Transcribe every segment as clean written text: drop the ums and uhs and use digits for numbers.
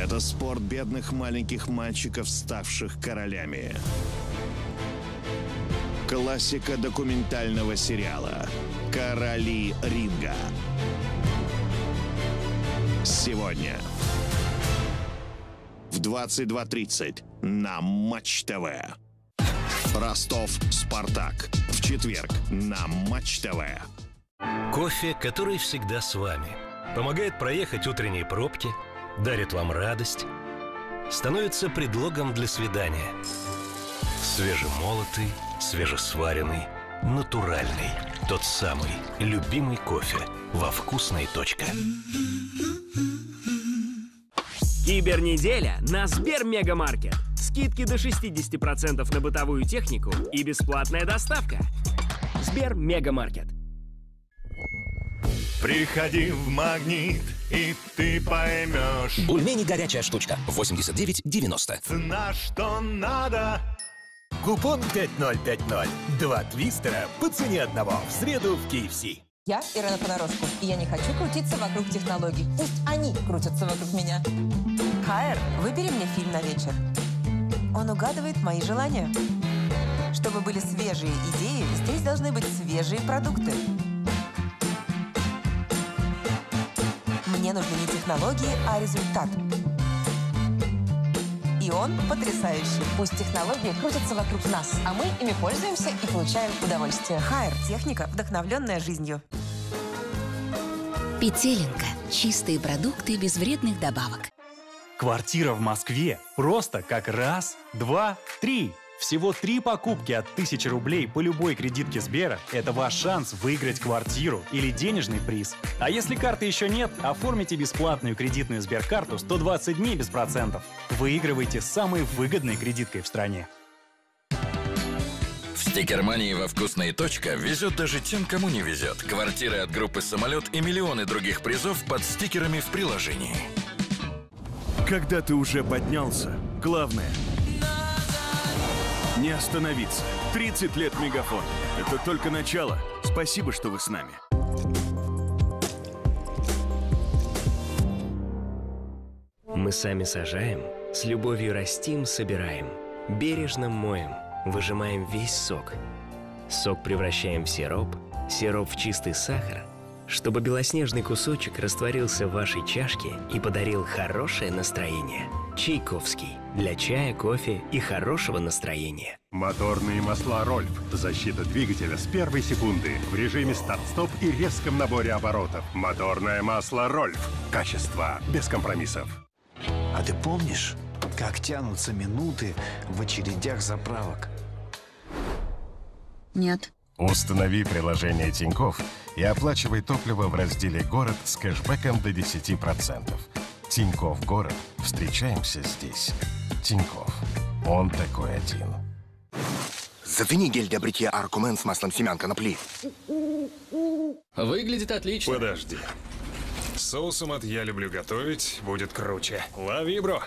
Это спорт бедных маленьких мальчиков, ставших королями. Классика документального сериала «Короли ринга». Сегодня в 22:30 на Матч ТВ. Ростов-Спартак. В четверг на Матч ТВ. Кофе, который всегда с вами. Помогает проехать утренние пробки, дарит вам радость, становится предлогом для свидания. Свежемолотый, свежесваренный, натуральный. Тот самый любимый кофе во вкусной точке. Кибернеделя на Сбермегамаркет. Скидки до 60% на бытовую технику и бесплатная доставка. Сбермегамаркет. Приходи в Магнит, и ты поймешь. Бульмени горячая штучка. 89,90. Цена, что надо. Купон 5050. 2 твистера по цене одного. В среду в KFC. Я Ирина Понарошку, и я не хочу крутиться вокруг технологий. Пусть они крутятся вокруг меня. Хайер, выбери мне фильм на вечер. Он угадывает мои желания. Чтобы были свежие идеи, здесь должны быть свежие продукты. Мне нужны не технологии, а результат. И он потрясающий. Пусть технологии крутятся вокруг нас, а мы ими пользуемся и получаем удовольствие. Хайер. Техника, вдохновленная жизнью. Петелинка. Чистые продукты без вредных добавок. Квартира в Москве просто как раз, два, три. Всего 3 покупки от 1000 рублей по любой кредитке Сбера – это ваш шанс выиграть квартиру или денежный приз. А если карты еще нет, оформите бесплатную кредитную Сберкарту 120 дней без процентов. Выигрывайте с самой выгодной кредиткой в стране. В стикермании во вкусная точка везет даже тем, кому не везет. Квартиры от группы «Самолет» и миллионы других призов под стикерами в приложении. Когда ты уже поднялся, главное – не остановиться. 30 лет Мегафон. Это только начало. Спасибо, что вы с нами. Мы сами сажаем, с любовью растим, собираем, бережно моем, выжимаем весь сок. Сок превращаем в сироп, сироп в чистый сахар, чтобы белоснежный кусочек растворился в вашей чашке и подарил хорошее настроение. Чайковский. Для чая, кофе и хорошего настроения. Моторные масла «Рольф». Защита двигателя с первой секунды. В режиме старт-стоп и резком наборе оборотов. Моторное масло «Рольф». Качество без компромиссов. А ты помнишь, как тянутся минуты в очередях заправок? Нет. Установи приложение Тинькофф и оплачивай топливо в разделе «Город» с кэшбэком до 10%. Тинькофф Город. Встречаемся здесь. Тинькофф. Он такой один. Зацени гель для бритья Аркумен с маслом семян конопли. Выглядит отлично. Подожди. С соусом от «Я люблю готовить» будет круче. Лови, бро.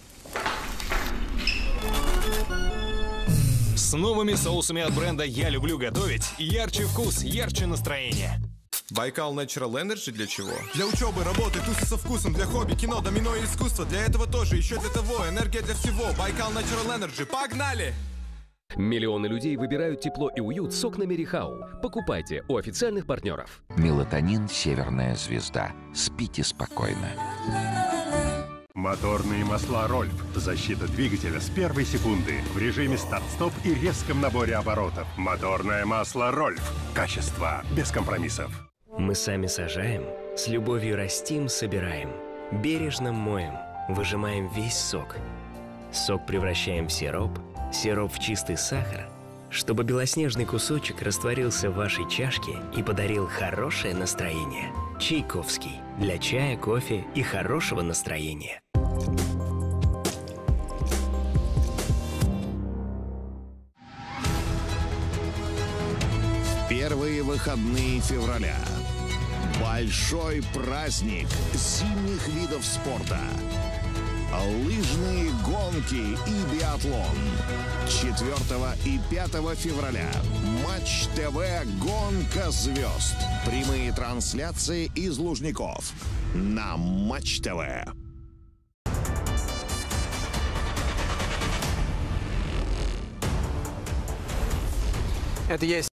С новыми соусами от бренда «Я люблю готовить» ярче вкус, ярче настроение. Байкал Natural Energy для чего? Для учебы, работы, тусы со вкусом, для хобби, кино, домино и искусства. Для этого тоже, еще для того. Энергия для всего. Байкал Natural Energy. Погнали! Миллионы людей выбирают тепло и уют с окнами Рихау. Покупайте у официальных партнеров. Мелатонин «Северная звезда». Спите спокойно. Моторные масла «Рольф». Защита двигателя с первой секунды. В режиме старт-стоп и резком наборе оборотов. Моторное масло «Рольф». Качество без компромиссов. Мы сами сажаем, с любовью растим, собираем, бережно моем, выжимаем весь сок. Сок превращаем в сироп, сироп в чистый сахар, чтобы белоснежный кусочек растворился в вашей чашке и подарил хорошее настроение. Чайковский. Для чая, кофе и хорошего настроения. Первые выходные февраля. Большой праздник зимних видов спорта. Лыжные гонки и биатлон. 4 и 5 февраля. Матч ТВ «Гонка звезд». Прямые трансляции из Лужников. На Матч ТВ. Это есть